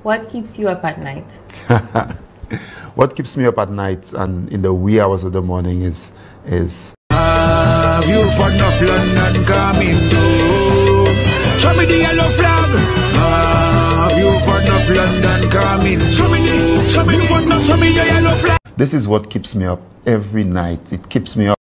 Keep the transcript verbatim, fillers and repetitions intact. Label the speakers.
Speaker 1: What keeps you up at night?
Speaker 2: What keeps me up at night and in the wee hours of the morning is is
Speaker 3: Have you fun of London coming through? Show me the yellow flag. Have you fun of London coming? Show me the, show me the fun of, show me the yellow flag.
Speaker 2: This is what keeps me up every night. It keeps me up.